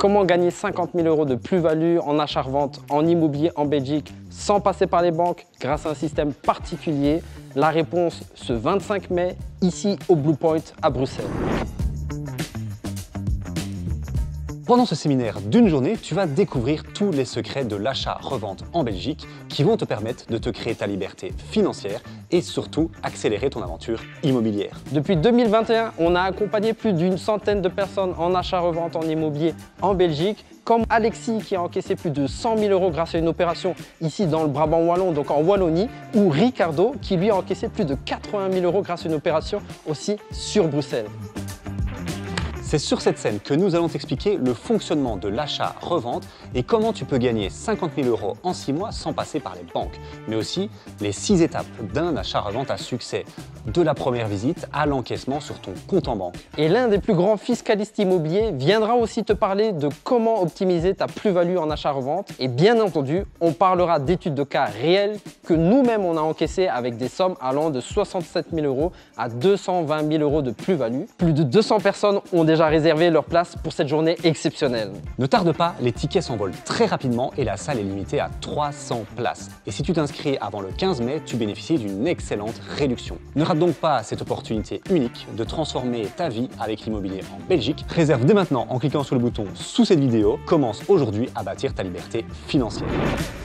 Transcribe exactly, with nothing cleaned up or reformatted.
Comment gagner cinquante mille euros de plus-value en achat-revente en immobilier en Belgique sans passer par les banques grâce à un système particulier? La réponse ce vingt-cinq mai, ici au Blue Point à Bruxelles. Pendant ce séminaire d'une journée, tu vas découvrir tous les secrets de l'achat-revente en Belgique qui vont te permettre de te créer ta liberté financière et surtout accélérer ton aventure immobilière. Depuis deux mille vingt et un, on a accompagné plus d'une centaine de personnes en achat-revente en immobilier en Belgique, comme Alexis qui a encaissé plus de cent mille euros grâce à une opération ici dans le Brabant wallon, donc en Wallonie, ou Ricardo qui lui a encaissé plus de quatre-vingt mille euros grâce à une opération aussi sur Bruxelles. C'est sur cette scène que nous allons t'expliquer le fonctionnement de l'achat-revente et comment tu peux gagner cinquante mille euros en six mois sans passer par les banques, mais aussi les six étapes d'un achat-revente à succès, de la première visite à l'encaissement sur ton compte en banque. Et l'un des plus grands fiscalistes immobiliers viendra aussi te parler de comment optimiser ta plus-value en achat-revente et bien entendu, on parlera d'études de cas réelles que nous-mêmes on a encaissées avec des sommes allant de soixante-sept mille euros à deux cent vingt mille euros de plus-value. Plus de deux cents personnes ont déjà réservé leur place pour cette journée exceptionnelle. Ne tarde pas, les tickets s'envolent très rapidement et la salle est limitée à trois cents places. Et si tu t'inscris avant le quinze mai, tu bénéficies d'une excellente réduction. Ne rate donc pas cette opportunité unique de transformer ta vie avec l'immobilier en Belgique. Réserve dès maintenant en cliquant sur le bouton sous cette vidéo. Commence aujourd'hui à bâtir ta liberté financière.